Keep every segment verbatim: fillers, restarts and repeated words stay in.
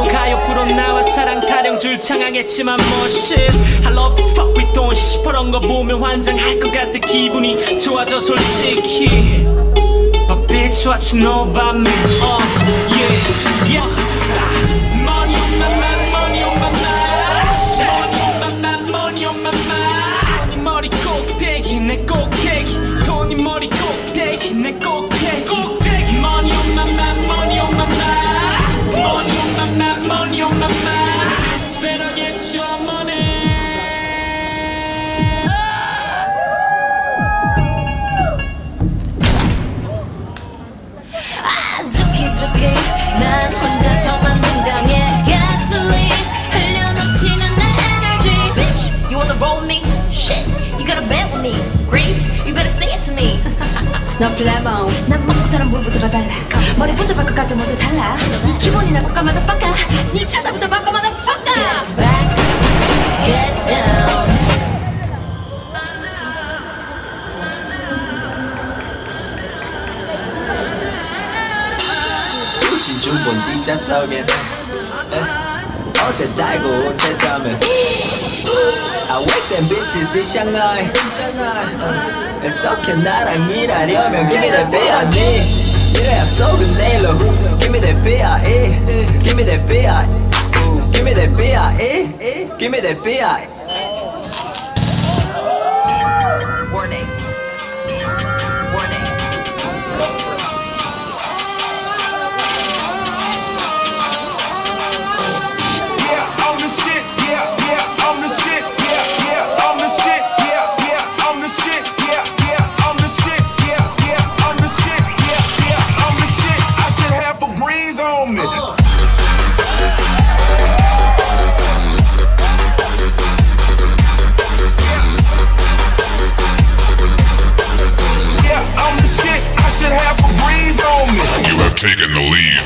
넌 가요 프로 나와 사랑 타령 줄 창항했지만 뭐 shit I love the fuck we doing shit 그런 거 보면 환장할 것 같아 기분이 좋아져 솔직히 But bitch what you know about me uh, yeah, yeah. Money on my mind, money on my mind Money on my mind, money on my mind 돈이 머리 꼭대기 내 꼭대기 돈이 머리 꼭대기 내 꼭대기 Money on my mind, money on my mind Money on my mind, money on my mind Bitch better get your money 아zuki 난 혼자서만 등장해 가솔린 흘려넘치는 내 energy Bitch, you wanna roll me? Shit, you gotta bet with me Grace, you better sing it to me 너 플레몬 난 먹고 사는 물부터가 달라 머리부터 발끝까지 모두 달라 네 기분이나 바꿔 motherfucker 네 차사부터 바꿔 motherfucker Get back, get down 진주본 뒷좌석엔 어제 달고 온 세자면 I wake them bitches in Shanghai It's okay 나랑 일하려면 Give me that B I D 이래 약속은 내일로 Give me that B I E Give me that B I Give me that B I E Give me that B I Warning Warning taking the lead.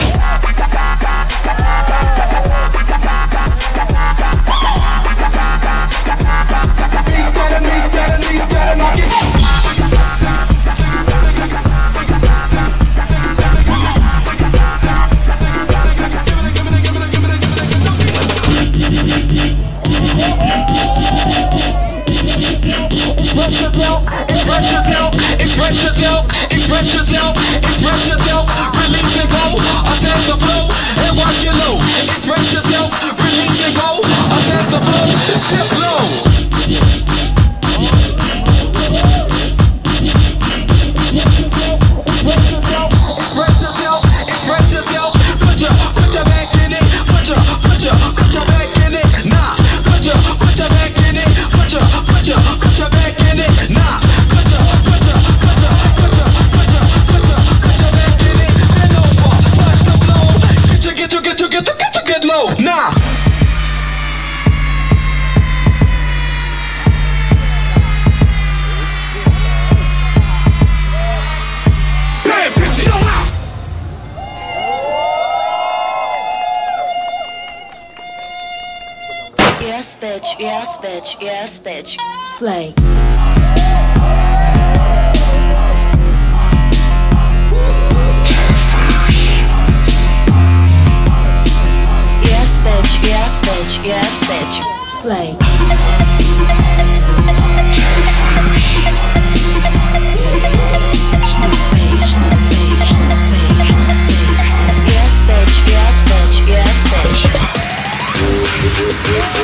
Express yourself, express yourself, express yourself, release and go, attack the flow, and work it low. Express yourself, release and go, attack the flow, dip low. Express yourself, express yourself, put your, put your back in it, put your, put your, put your back in it, nah, put your, put your back in it, put your, put your, put your back in it, nah. Get you, get you, get you, get you, get low, nah. Bad bitches. Show out. Yes, bitch, yes, bitch, yes, bitch. Slay. Yes, bitch, yes, bitch. Slay. Yes, bitch, yes, bitch, yes, bitch.